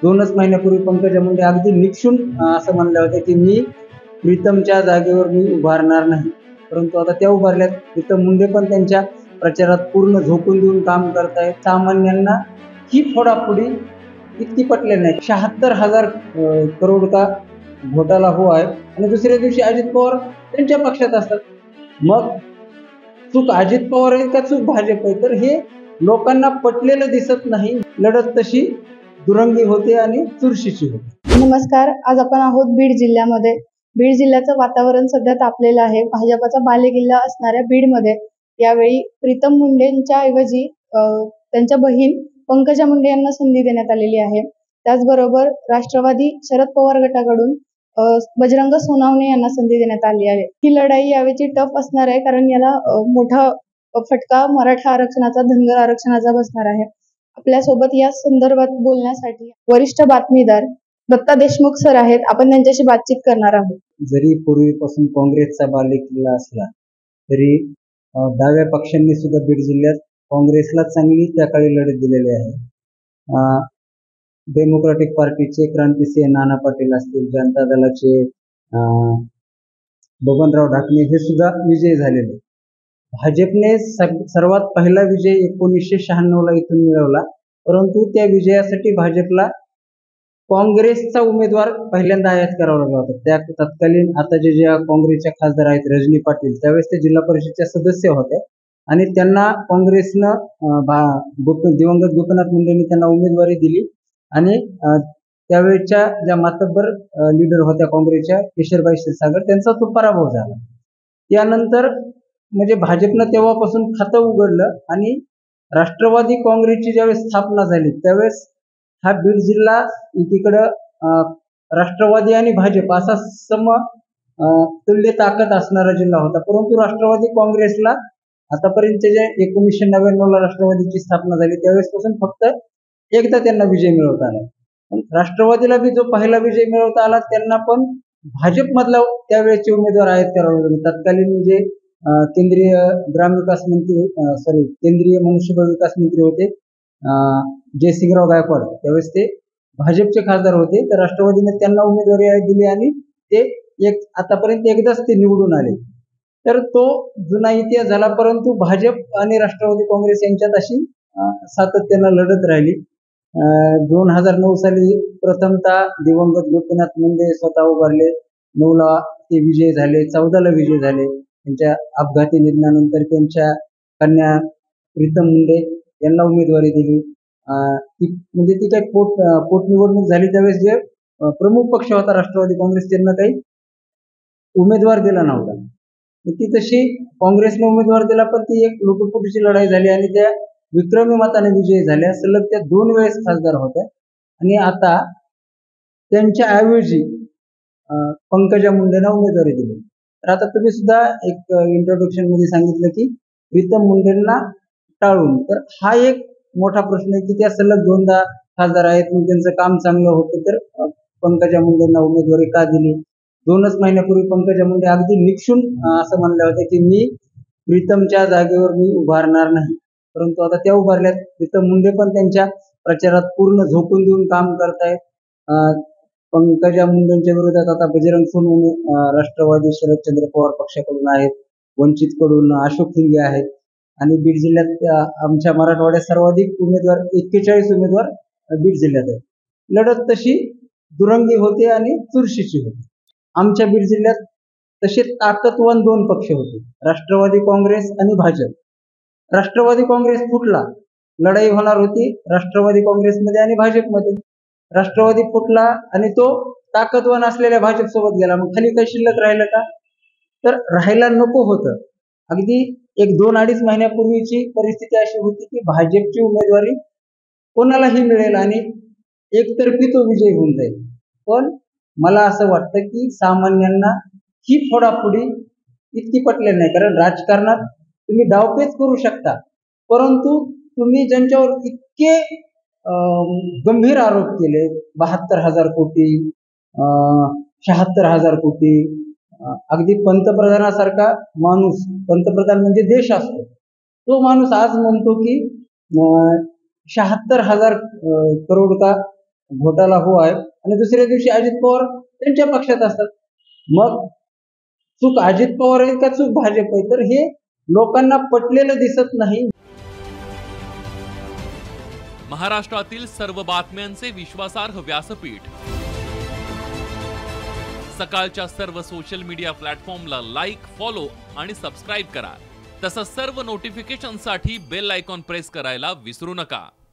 2च महिन्यापूर्वी पंकजा मुंडे अगदी निक्षून असं म्हणल्या होत्या की मी प्रीतमच्या जागेवर मी उभारणार नाही, परंतु आता त्या उभारल्यात. प्रीतम मुंडे पण त्यांच्या प्रचारात पूर्ण झोकून देऊन काम करतायत. सामान्यांना ही फोडाफोडी इतकी पटले नाही. 76,000 करोड का घोटाला हुआ है आणि दुसऱ्या दिवशी अजित पवार त्यांच्या पक्षात असतात. मग चूक अजित पवार आहे का चूक भाजप आहे? तर हे लोकांना पटलेलं दिसत नाही. लढत तशी दुरंगी होते आणि चुरशीची होते. नमस्कार, आज आपण आहोत बीड जिल्ह्यामध्ये. बीड जिल्ह्याचं वातावरण सध्या तापलेलं आहे. भाजपाचा बालेकिल्ला असणाऱ्या बीडमध्ये यावेळी प्रीतम मुंडेंच्या ऐवजी त्यांच्या बहीण पंकजा मुंडे यांना संधी देण्यात आलेली आहे. त्याचबरोबर राष्ट्रवादी शरद पवार गटाकडून बजरंग सोनावणे यांना संधी देण्यात आली आहे. ही लढाई यावेळी टफ असणार आहे, कारण याला मोठा फटका मराठा आरक्षणाचा, धनगर आरक्षणाचा बसणार आहे. आपल्यासोबत या संदर्भात बोलण्यासाठी वरिष्ठ बातमीदार दत्ता देशमुख सर आहेत. आपण त्यांच्याशी बातचीत करणार आहोत. जरी पूर्वीपासून काँग्रेसचा बालेकिल्ला असला तरी डाव्या पक्षांनी सुद्धा बीड जिल्ह्यात काँग्रेसला चांगली त्या काळी लढत दिलेली आहे. डेमोक्रॅटिक पार्टीचे क्रांतिसिंह नाना पाटील असतील, जनता दलाचे बबनराव ढाकणे हे सुद्धा विजयी झालेले. भाजपने सर्वात पहिला विजय 1996ला इथून मिळवला, परंतु त्या विजयासाठी भाजपला काँग्रेसचा उमेदवार पहिल्यांदा आयात करावा लागला होता. त्या तत्कालीन आता ज्या काँग्रेसच्या खासदार आहेत रजनी पाटील, त्यावेळेस ते जिल्हा परिषदच्या सदस्य होत्या आणि त्यांना काँग्रेसनं दिवंगत गोपीनाथ मुंडेंनी त्यांना उमेदवारी दिली आणि त्यावेळेच्या ज्या मातब्बर लीडर होत्या काँग्रेसच्या केशरबाई क्षीरसागर, त्यांचा तो पराभव झाला. त्यानंतर म्हणजे भाजपनं तेव्हापासून खातं उघडलं आणि राष्ट्रवादी काँग्रेसची ज्यावेळेस स्थापना झाली त्यावेळेस हा बीड जिल्हा एकीकडं राष्ट्रवादी आणि भाजप असा तुल्य ताकद असणारा जिल्हा होता. परंतु राष्ट्रवादी काँग्रेसला आतापर्यंत जे 1999ला राष्ट्रवादीची स्थापना झाली त्यावेळेसपासून फक्त एकदा त्यांना विजय मिळवता आला. राष्ट्रवादीला बी जो पहिला विजय मिळवता आला त्यांना पण भाजपमधला त्यावेळेचे उमेदवार आयात करावे लागले. तत्कालीन जे केंद्रीय केंद्रीय मनुष्यबळ विकास मंत्री होते जयसिंगराव गायकवाड, त्यावेळेस ते भाजपचे खासदार होते. तर राष्ट्रवादीने त्यांना उमेदवारी दिली आणि ते आतापर्यंत एकदाच ते निवडून आले. तर तो जुना इतिहास झाला. परंतु भाजप आणि राष्ट्रवादी काँग्रेस यांच्यात अशी सातत्यानं लढत राहिली. 2009 साली प्रथमतः दिवंगत गोपीनाथ मुंडे स्वतः उभारले. 9ला ते विजय झाले, 14ला विजय झाले. त्यांच्या अपघाती निधनानंतर त्यांच्या कन्या प्रीतम मुंडे यांना उमेदवारी दिली. ती काही पोटनिवडणूक झाली त्यावेळेस जे प्रमुख पक्ष होता राष्ट्रवादी काँग्रेस त्यांना काही उमेदवार दिला नव्हता. ती तशी काँग्रेसने उमेदवार दिला, पण ती एक लुटूपुटीची लढाई झाली आणि त्या विक्रमी मताने विजयी झाल्या. सलग त्या 2 वेळेस खासदार होत्या आणि आता त्यांच्या ऐवजी पंकजा मुंडेंना उमेदवारी दिली. तर आता तुम्ही सुद्धा एक इंट्रोडक्शन मध्ये सांगितलं की प्रीतम मुंडेंना टाळून, तर हा एक मोठा प्रश्न आहे की त्या सलग 2दा खासदार आहेत, मग त्यांचं काम चांगलं होतं तर पंकजा मुंडेंना उमेदवारी का दिली? 2च महिन्यापूर्वी पंकजा मुंडे अगदी निक्षून असं म्हणल्या होत्या की मी प्रीतमच्या जागेवर मी उभारणार नाही, परंतु आता त्या उभारल्यात. प्रीतम मुंडे पण त्यांच्या प्रचारात पूर्ण झोकून देऊन काम करतायत. पंकजा मुंडेंच्या विरोधात आता बजरंग सोनवणे राष्ट्रवादी शरदचंद्र पवार पक्षाकडून आहेत, वंचित कडून अशोक हिंगे आहेत आणि बीड जिल्ह्यात आमच्या मराठवाड्यात सर्वाधिक उमेदवार 41 उमेदवार बीड जिल्ह्यात आहेत. लढत तशी दुरंगी होते आणि चुरशीची होते. आमच्या बीड जिल्ह्यात तसे ताकदवान 2 पक्ष होते, राष्ट्रवादी काँग्रेस आणि भाजप. राष्ट्रवादी काँग्रेस फुटला, लढाई होणार होती राष्ट्रवादी काँग्रेसमध्ये आणि भाजपमध्ये. राष्ट्रवादी फुटला आणि तो ताकदवान असलेल्या भाजप सोबत गेला. मग खाली काही शिल्लक राहिलं का? तर राहायला नको होतं. अगदी 1-2-2.5 महिन्यापूर्वीची परिस्थिती अशी होती की भाजपची उमेदवारी कोणालाही मिळेल आणि एकतर्फी तो विजय होऊन जाईल. पण मला असं वाटतं की सामान्यांना ही फोडाफोडी इतकी पटलेली नाही, कारण राजकारणात तुम्ही डावपेच करू शकता, परंतु तुम्ही ज्यांच्यावर इतके गंभीर आरोप केले, 72,000 कोटी, 76,000 कोटी, अगदी पंतप्रधानासारखा माणूस, पंतप्रधान म्हणजे देश असतो, तो माणूस आज म्हणतो की 76,000 करोड का घोटाला हो आहे आणि दुसऱ्या दिवशी अजित पवार त्यांच्या पक्षात असतात. मग चूक अजित पवार आहेत का चूक भाजप आहे? तर हे लोकांना पटलेलं दिसत नाही. महाराष्ट्रातील सर्व बातम्यांचे विश्वासार्ह व्यासपीठ, सकाळच्या सर्व सोशल मीडिया प्लॅटफॉर्मला लाईक, फॉलो आणि सबस्क्राईब करा. तसंच सर्व नोटिफिकेशनसाठी बेल आयकॉन प्रेस करायला विसरू नका.